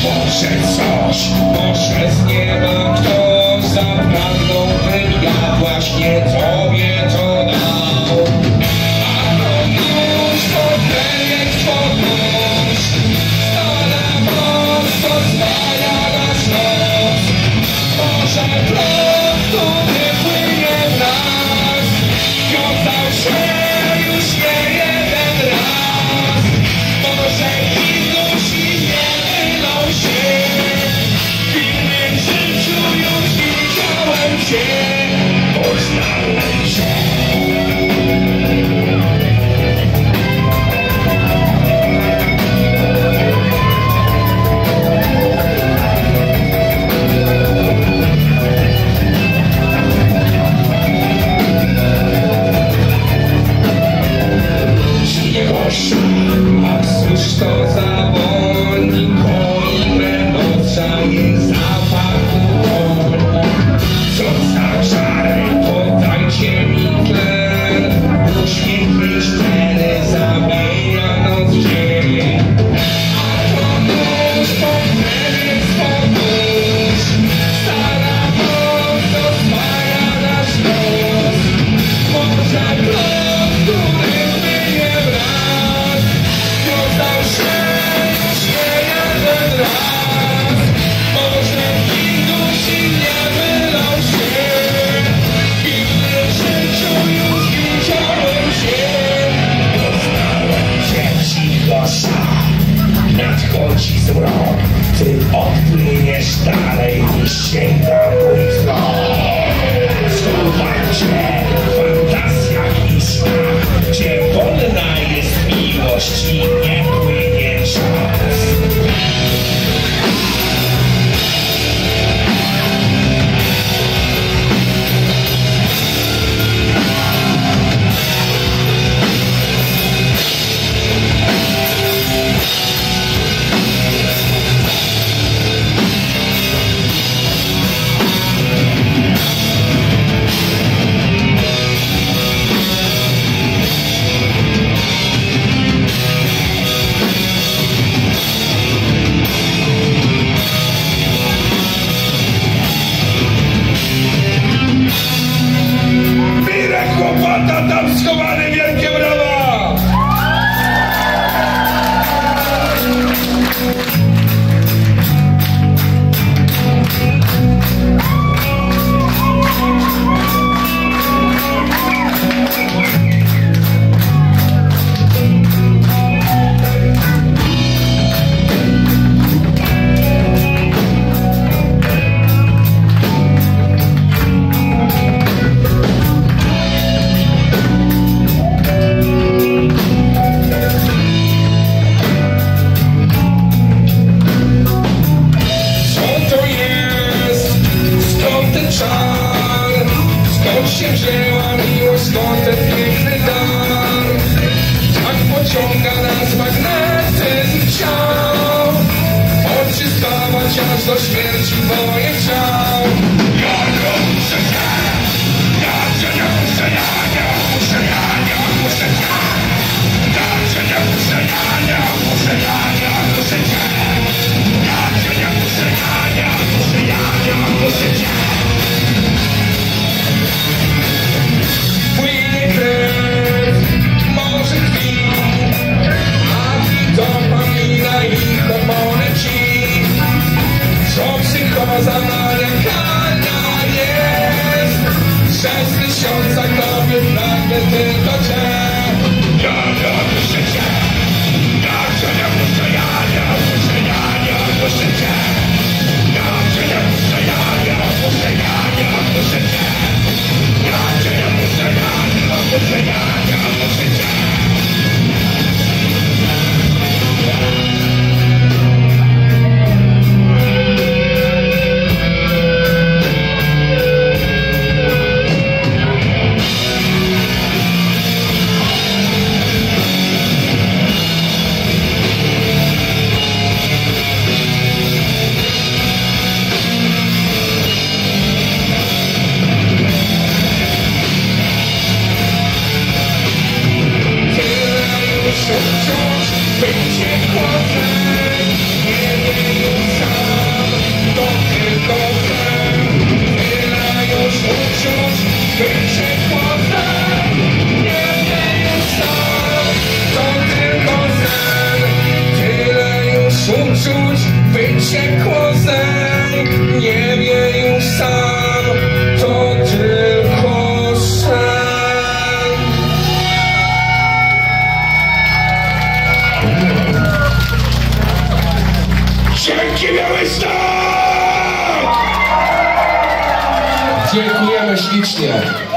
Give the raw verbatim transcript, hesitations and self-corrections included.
Może coś, może z nieba ktoś zapragnął, bym ja właśnie tobie to dał. A to nóż, to projekt, to nóż, stara moc, pozwala nas noc. Może prąd, który płynie w nas, wiązał się już nie jeden raz. Może i dusi nie mylą się, w innym życiu już widziałem cię, poznałem cię. A cóż to za woń, nikogo będąca jest zapachu woń. Co za czary, podajcie mi tlen, uśmiech i szczery zamienia noc w dzień. A to nóż, to krew, to nóż, stara moc rozmaja nasz los. Może plot, który płynie wraz, wiązał się już nie jeden raz. Może i dusi nie mylą się, w innym życiu już widziałem cię. Poznałem cię, cicho sam, nadchodzi zmrok, ty odpłyniesz dalej niż sięga mój wzrok. Schowam cię w fantazjach i snach, gdzie wolna jest miłość i nie płynie czas. Mirek Łopata tam schowany, wielkie brawa! Skąd się wzięła miłość, skąd ten piękny dar? Tak pociąga nas magnetyzm ciał, choć się stawać aż do śmierci moje chciał. Ja nie muszę cię, ja cię nie muszę, ja nie muszę, ja nie muszę cię. Ja cię nie muszę, ja nie muszę, ja nie muszę cię. Ja cię nie muszę, ja nie muszę, ja nie muszę cię. Płynie krew, może krwi, a dopamina i hormony ci, co psychoza Wielki Białystok! Dziękujemy ślicznie.